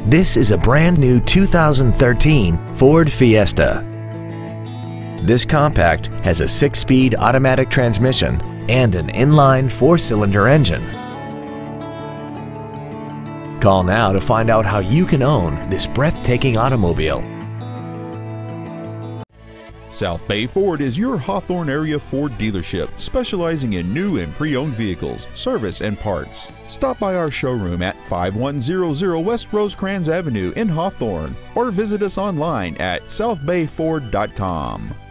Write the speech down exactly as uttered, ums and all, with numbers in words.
This is a brand new two thousand thirteen Ford Fiesta. This compact has a six-speed automatic transmission and an inline four-cylinder engine. Call now to find out how you can own this breathtaking automobile. South Bay Ford is your Hawthorne area Ford dealership, specializing in new and pre-owned vehicles, service, and parts. Stop by our showroom at five one zero zero West Rosecrans Avenue in Hawthorne, or visit us online at south bay ford dot com.